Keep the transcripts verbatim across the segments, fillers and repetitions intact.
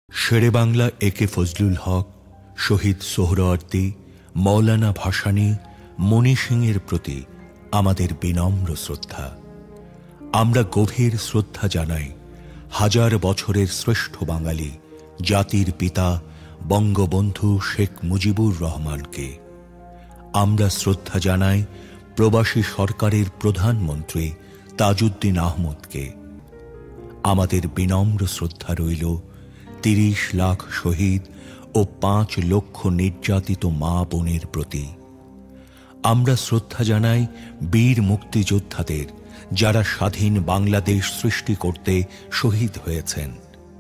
शेरेबांगला एके फजलुल हक शहीद सोहरावर्दी मौलाना भासानी मणि सिंहेर प्रति आमादेर विनम्र श्रद्धा। आमरा गभीर श्रद्धा जानाई हजार बछरेर श्रेष्ठ बांगाली जातिर पिता बंगबंधु शेख मुजिबुर रहमानके। आमरा श्रद्धा जानाई प्रवासी सरकारेर प्रधानमंत्री ताजुद्दीन आहमदके। आमादेर विनम्र श्रद्धा रइल तीस लाख शहीद और पाँच लक्ष निर्यातित मा बोनेर प्रति। आमरा श्रद्धा जानाई वीर मुक्तियोद्धादेर जारा स्वाधीन बांग्लादेश सृष्टि करते शहीद हয়েছেন।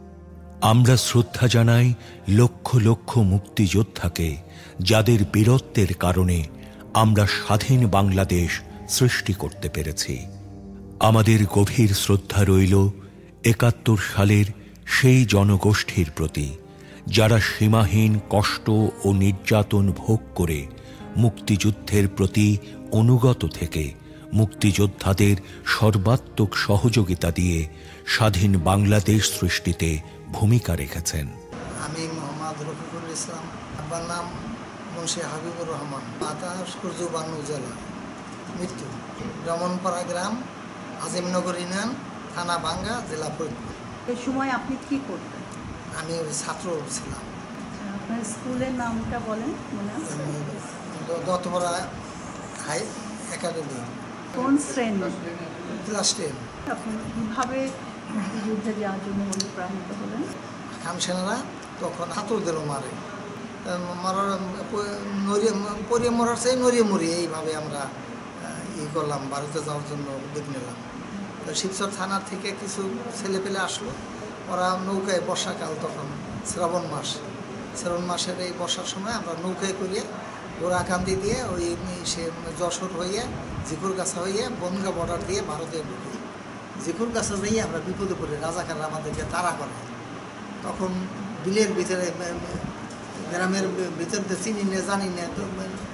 आमरा श्रद्धा जानाई लक्ष लक्ष मुक्तियोद्धाके जादेर वीरत्वेर कारणे आमरा स्वाधीन बांग्लादेश सृष्टि करते पेरेছি। आमादेर गभीर श्रद्धा रइल एकात्तर सालेर সেই জনগোষ্ঠীর প্রতি যারা সীমাহীন কষ্ট ও নির্যাতন ভোগ করে মুক্তিযুদ্ধের প্রতি অনুগত থেকে মুক্তিযোদ্ধাদের সর্বাত্মক সহযোগিতা দিয়ে স্বাধীন বাংলাদেশ সৃষ্টিতে ভূমিকা রেখেছেন। আমি মোহাম্মদ রফিকুল ইসলাম, আব্বার নাম মুন্সি হাবিবুর রহমান, মাতা সূর্যবানু জেলা, মৃত্যু রমনপাড়া গ্রাম, আজিমনগর ইউনিয়ন, থানা বাঙ্গা, জেলা ফরিদপুর। এই সময় আপনি কি করতেন? আমি ছাত্র ছিলাম। আপনার স্কুলের নামটা বলেন। মনে আছে? Duttapara high academy. কোন শ্রেণী? Class ten. আপনি কীভাবে যুদ্ধে যাওয়ার জন্য অনুপ্রাণিত হলেন? খামসেনারা তখন ছাত্রদেরও মারে, মারার নড়িয়ে পরিয়ে মরার চাই নড়িয়ে মরিয়ে এইভাবে আমরা ই করলাম, ভারতে যাওয়ার জন্য উদ্যোগ নিলাম। শিবচর থানার থেকে কিছু ছেলে পেলে আসলো, ওরা নৌকায় বর্ষাকাল, তখন শ্রাবণ মাস, শ্রাবণ মাসের এই বর্ষার সময় আমরা নৌকায় করিয়ে গোড়াকান্দি দিয়ে ওই সে যশোর হয়ে জিকুরগাছা হয়ে বনগা বর্ডার দিয়ে ভারতে ঢুকি। জিকুরগাছা যাইয়ে আমরা বিপদে পড়ি, রাজাকাররা আমাদেরকে তাড়া করে। তখন বিলের ভিতরে গ্রামের ভিতর দিয়ে চিনি না জানি না, তো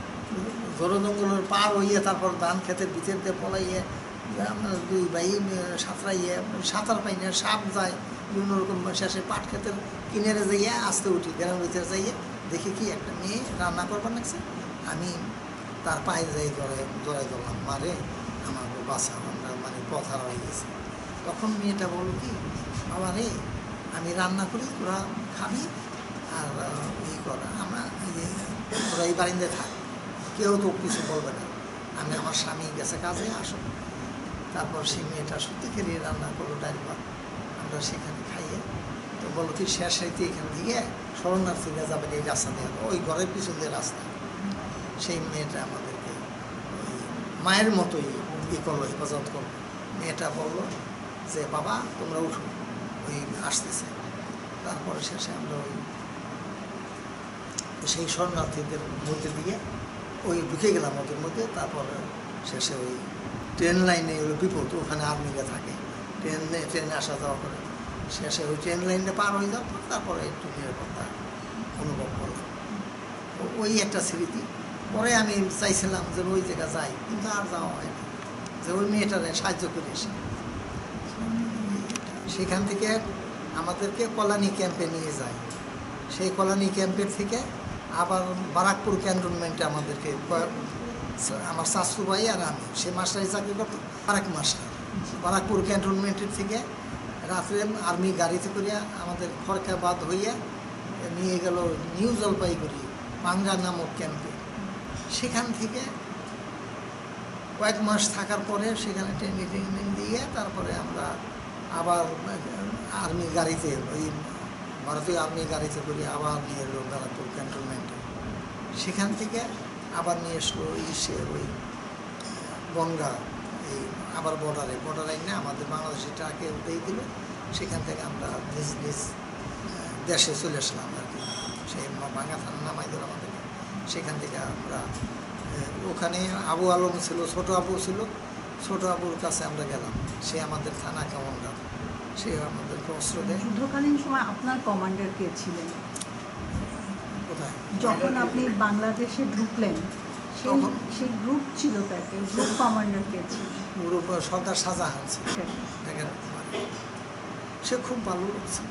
ঝড়ো জঙ্গলের পার হইয়ে তারপর ধান ক্ষেতের ভিতর দিয়ে পলাইয়ে আমরা দুই ভাই সাঁতরাইয়ে, সাঁতার পাই না, সাপ যায় বিভিন্ন রকম। শেষে পাট ক্ষেতের কিনারে যাইয়ে আসতে উঠি, গ্রামের ভিতরে যাইয়ে দেখি কি একটা মেয়ে রান্না করবার লাগছে। আমি তার পায়ে যাই জড়াই জড়াই ধরলাম, মারে আমার বাসা, আমরা মানে পথ হয়ে গেছে। তখন মেয়েটা বলল কি, বাবা রে আমি রান্না করি, তোরা খাবি আর ই করা, আমরা তোরা এই বারিন্দে থাক, কেউ তো কিছু বলবে না। আমি আমার স্বামী গেছে কাজে, আসো। তারপর সেই মেয়েটা সত্যি খেলিয়ে রান্না করলো ডাল ভাত, আমরা সেখানে খাইয়ে। তো বলো কি শেষ হইতে এখান থেকে শরণার্থী নিয়ে যাবেন এই রাস্তা দিয়ে, ওই ঘরের পিছন দিয়ে রাস্তা। সেই মেয়েটা আমাদেরকে ওই মায়ের মতোই ই করলো, হেফাজত করলো। মেয়েটা বললো যে বাবা তোমরা উঠো, ওই আসতেছে। তারপরে শেষে আমরা ওই সেই শরণার্থীদের মধ্যে দিয়ে ওই ঢুকে গেলাম ওদের মধ্যে। তারপর শেষে ওই ট্রেন লাইনে ওই বিপদ, ওখানে আর্মিরা থাকে, ট্রেনে ট্রেনে আসা যাওয়া করে। শেষে ওই ট্রেন লাইনটা পার হয়ে যাওয়ার পর তারপরে একটু নিরাপত্তা অনুভব করলাম। ওই একটা স্মৃতি। পরে আমি চাইছিলাম যে ওই জায়গা যাই, কিন্তু আর যাওয়া হয়নি, যে ওই মেয়েটারে সাহায্য করে এসে। সেখান থেকে আমাদেরকে কলানি ক্যাম্পে নিয়ে যায়। সেই কলানি ক্যাম্পের থেকে আবার বারাকপুর ক্যান্টনমেন্টে আমাদেরকে, আমার শাশু ভাই আর আমি, সে মাস্টারি চাকরি করতো, আরেক মাস্টার। বারাকপুর ক্যান্টনমেন্টের থেকে রাত্রে আর্মি গাড়িতে করিয়া আমাদের ফরকাবাদ হইয়া নিয়ে গেল নিউ জলপাইগুড়ি পাঙ্গা নামক ক্যাম্পে। সেখান থেকে কয়েক মাস থাকার পরে সেখানে ট্রেনিং ট্রেনিং দিয়ে তারপরে আমরা আবার আর্মি গাড়িতে, ওই ভারতীয় আর্মি গাড়িতে করি আবার নিয়ে এলো বারাকপুর ক্যান্টনমেন্টে। সেখান থেকে আবার নিয়ে এসলো ইসে ওই গঙ্গা, এই আবার বর্ডারে বর্ডারে না আমাদের বাংলাদেশের ট্রাকে উঠেই দিল। সেখান থেকে আমরা নিজ নিজ দেশে চলে আসলাম আর কি। সেই বাঙ্গা থানা নামাই দিল আমাদেরকে। সেখান থেকে আমরা ওখানে আবু আলম ছিল, ছোটো আবু ছিল, ছোটো আবুর কাছে আমরা গেলাম। সে আমাদের থানা কমান্ডার, সে আমাদেরকে অস্ত্র দেয়। যুদ্ধকালীন সময় আপনার কমান্ডার কে ছিলেন? কোথায়? যখন আপনি বাংলাদেশে ঢুকলেন তখন সেই গ্রুপ ছিল, তাকে গ্রুপ কমান্ডার কে ছিল? গ্রুপ সর্দার শাহজাহান ছিল। সে খুব ভালো লোক ছিল।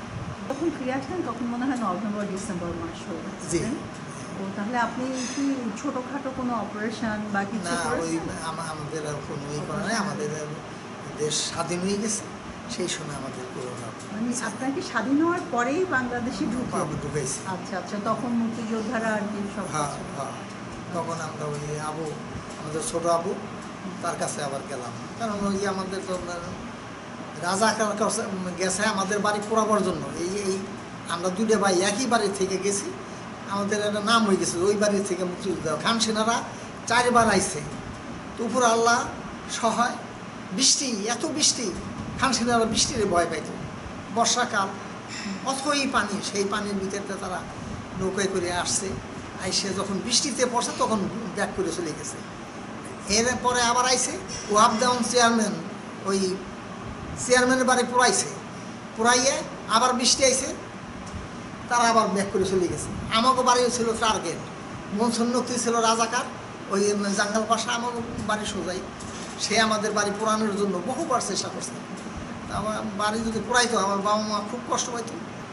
যখন ফিরে আসলেন তখন মনে হয় নভেম্বর ডিসেম্বর মাস হয়ে গেছে। তো তাহলে আপনি কি ছোটখাটো কোনো অপারেশন বা কিছু না, ওই আমাদের কোনো ই করা নাই। আমাদের দেশ স্বাধীন হয়ে গেছে, সেই সময় আমাদের করোনা। মানে আপনার কি স্বাধীন হওয়ার পরেই বাংলাদেশে ঢুকে ঢুকেছি? আচ্ছা আচ্ছা, তখন মুক্তিযোদ্ধারা আর কি সব? হ্যাঁ হ্যাঁ, তখন আমরা ওই আবু, আমাদের ছোট আবু, তার কাছে আবার গেলাম। কারণ ওই যে আমাদের তো রাজাকার গেছে আমাদের বাড়ি পোড়াবার জন্য। এই এই আমরা দুটো ভাই একই বাড়ি থেকে গেছি, আমাদের একটা নাম হয়ে গেছে ওই বাড়ি থেকে মুক্তিযুদ্ধ। খান সেনারা চারবার আইছে, তো উপর আল্লাহ সহায়, বৃষ্টি, এত বৃষ্টি, খান সেনারা বৃষ্টির ভয় পাইত। বর্ষাকাল, অথই পানি, সেই পানির ভিতরে তারা নৌকায় করে আসছে। আইসে যখন বৃষ্টিতে পড়ছে তখন ব্যাক করে চলে গেছে। এরপরে আবার আইসে ওয়াব দেওয়ান চেয়ারম্যান, ওই চেয়ারম্যানের বাড়ি পোড়াইছে, পোড়াইয়ে আবার বৃষ্টি আইছে, তারা আবার ব্যাক করে চলে গেছে। আমাকে বাড়িও ছিল টার্গেট, মনসুন নক্তি ছিল রাজাকার, ওই জাঙ্গাল পাশা আমার বাড়ি সোজাই, সে আমাদের বাড়ি পোড়ানোর জন্য বহুবার চেষ্টা করছে। আমার বাড়ি যদি পোড়াইতো আমার বাবা মা খুব কষ্ট পাইত।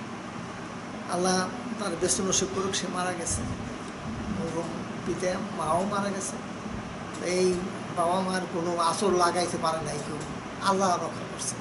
আল্লাহ তার ব্যস্ত নসিব করুক, সে মারা গেছে। পিতা মাও মারা গেছে। এই বাবা মার কোনো আঁচড় লাগাইতে পারে নাই কেউ, আল্লাহ রক্ষা করছে।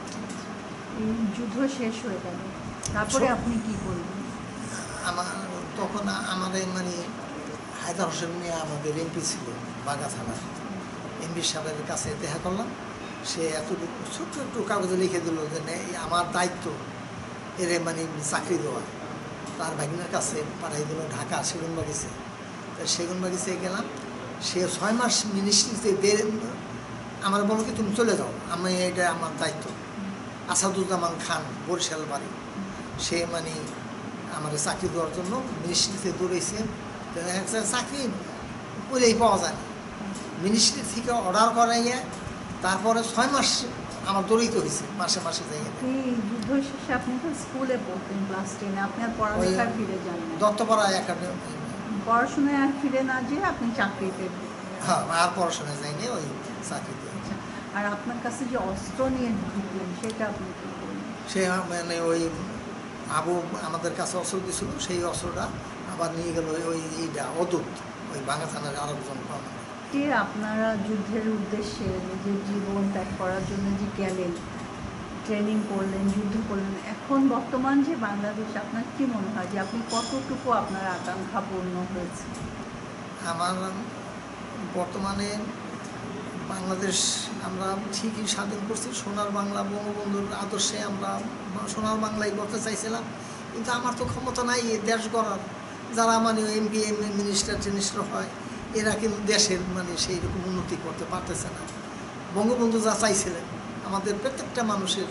যুদ্ধ শেষ হয়ে গেল, তারপরে আপনি কি করলেন? আমার তখন আমাদের মানে হায়দার হোসেন মিয়া আমাদের এমপি ছিল বাগা থানার, এমপি সাহেবের কাছে দেখা করলাম। সে এতটুকু ছোট্ট একটু কাগজে লিখে দিল যে আমার দায়িত্ব এর মানে চাকরি দেওয়া। তার ভাগিনার কাছে পাঠাই দিল ঢাকা সেগুনবাগিচে। সেগুনবাগিচে গেলাম, সে ছয় মাস মিনিস্ট্রিতে দে আমার বলো কি তুমি চলে যাও, আমি এটা আমার দায়িত্ব। আসাদুজ্জামান খান, বরিশাল বাড়ি, সে মানে আমার চাকরি দেওয়ার জন্য মিনিস্ট্রিতে দৌড়েছে। চাকরি বলেই পাওয়া যায় না, মিনিস্ট্রি থেকে অর্ডার করাইয়া তারপরে ছয় মাস আমার দৌড়িতে হয়েছে, মাসে মাসে জায়গায়। যুদ্ধ শেষে আপনি তো স্কুলে পড়তেন, ক্লাস টেনে, আপনি আর পড়ালেখায় ফিরে যান না? দত্তপাড়া একাডেমি পড়াশোনায় আর ফিরে না যেয়ে আপনি চাকরিতে? হ্যাঁ, আর পড়াশোনায় যাইনি, ওই চাকরিতে। আর আপনার কাছে যে অস্ত্র নিয়ে ঢুকলেন সেটা আপনি কি করলেন? সে মানে ওই আবু আমাদের কাছে অস্ত্র দিয়েছিল, সেই অস্ত্রটা আবার নিয়ে গেল ওই এইটা অদূত, ওই বাংলা থানার আরেকজন পাওয়া। যে আপনারা যুদ্ধের উদ্দেশ্যে নিজের জীবন ত্যাগ করার জন্য যে গেলেন, ট্রেনিং করলেন, যুদ্ধ করলেন, এখন বর্তমান যে বাংলাদেশ, আপনার কি মনে হয় যে আপনি কতটুকু আপনার আকাঙ্ক্ষা পূর্ণ হয়েছে? আমার বর্তমানে বাংলাদেশ আমরা ঠিকই স্বাধীন করছি, সোনার বাংলা, বঙ্গবন্ধুর আদর্শে আমরা সোনার বাংলাই করতে চাইছিলাম, কিন্তু আমার তো ক্ষমতা নাই এই দেশ গড়ার। যারা মানে এমপি এমএ মিনিস্টার টিনিস্টার হয়, এরা কিন্তু দেশের মানে সেই রকম উন্নতি করতে পারতেছে না। বঙ্গবন্ধু যা চাইছিলেন আমাদের প্রত্যেকটা মানুষের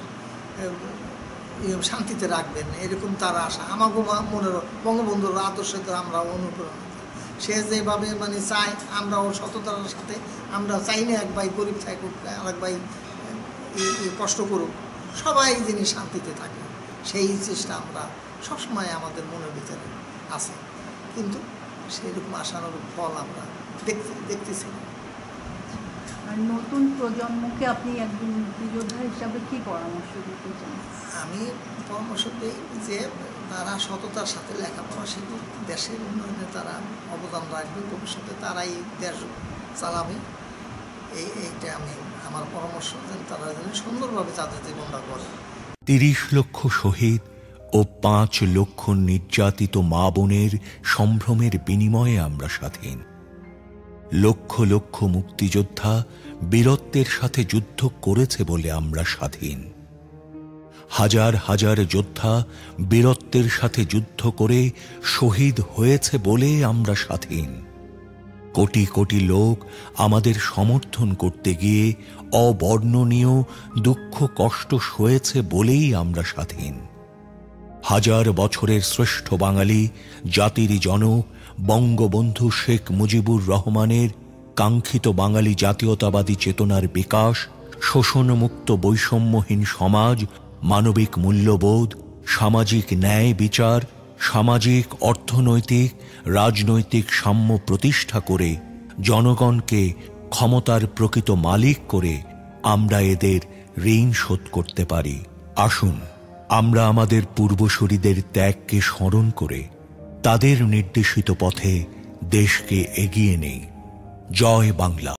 শান্তিতে রাখবেন, এরকম তার আশা। আমাকে মনের বঙ্গবন্ধুর আদর্শে তো আমরা অনুপ্রেরণা, সে যেভাবে মানে চায় আমরা ওর সততার সাথে, আমরা চাই না এক ভাই গরিব থাকুক, আরেক ভাই কষ্ট করুক, সবাই যিনি শান্তিতে থাকে, সেই চেষ্টা আমরা সবসময় আমাদের মনের ভিতরে আছে, কিন্তু সেইরকম আশানুরূপ ফল আমরা দেখতে দেখতেছি। আর নতুন প্রজন্মকে আপনি একজন মুক্তিযোদ্ধা হিসাবে কি পরামর্শ দিতে চান? আমি পরামর্শ দিই যে তারা সততার সাথে লেখাপড়া শিখুক, দেশের উন্নয়নে তারা অবদান রাখবে, ভবিষ্যতে তারাই দেশ চালাবে। এই এইটা আমি আমার পরামর্শ, যেন তারা যেন সুন্দরভাবে তাদের জীবনটা করে। তিরিশ লক্ষ শহীদ ও পাঁচ লক্ষ নির্যাতিত মা বোনের সম্ভ্রমের বিনিময়ে আমরা স্বাধীন। লক্ষ লক্ষ মুক্তিযোদ্ধা বীরত্বের সাথে যুদ্ধ করেছে বলে আমরা স্বাধীন। হাজার হাজার যোদ্ধা বীরত্বের সাথে যুদ্ধ করে শহীদ হয়েছে বলে আমরা স্বাধীন। কোটি কোটি লোক আমাদের সমর্থন করতে গিয়ে অবর্ণনীয় দুঃখ কষ্ট সয়েছে বলেই আমরা স্বাধীন। হাজার বছরের শ্রেষ্ঠ বাঙালি জাতির জনক বঙ্গবন্ধু শেখ মুজিবুর রহমানের কাঙ্ক্ষিত বাঙালি জাতীয়তাবাদী চেতনার বিকাশ, শোষণমুক্ত বৈষম্যহীন সমাজ, মানবিক মূল্যবোধ, সামাজিক ন্যায় বিচার, সামাজিক অর্থনৈতিক রাজনৈতিক সাম্য প্রতিষ্ঠা করে জনগণকে ক্ষমতার প্রকৃত মালিক করে আমরা এদের ঋণ শোধ করতে পারি। আসুন আমরা আমাদের পূর্বসূরীদের ত্যাগকে স্মরণ করে তাদের নির্দেশিত পথে দেশকে এগিয়ে নেই। জয় বাংলা।